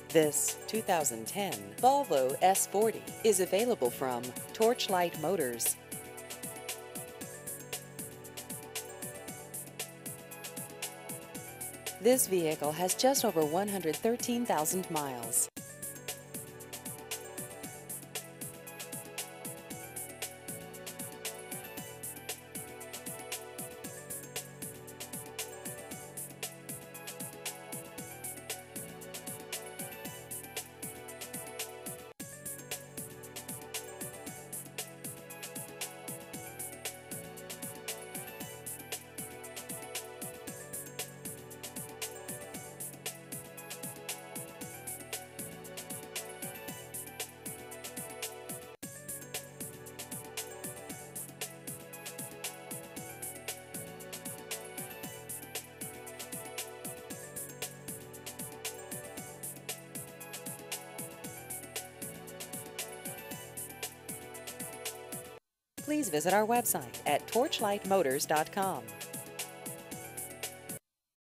This 2010 Volvo S40 is available from Torchlight Motors. This vehicle has just over 113,000 miles. Please visit our website at torchlightmotors.com.